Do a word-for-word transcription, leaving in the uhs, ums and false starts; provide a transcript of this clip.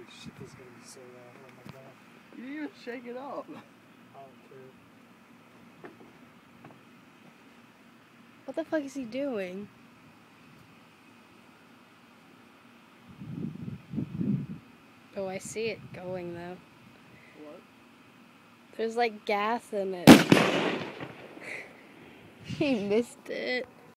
Shit, this is gonna be so loud. Oh my god. You didn't even shake it up. I don't care. What the fuck is he doing? Oh, I see it going though. What? There's like gas in it. He missed it.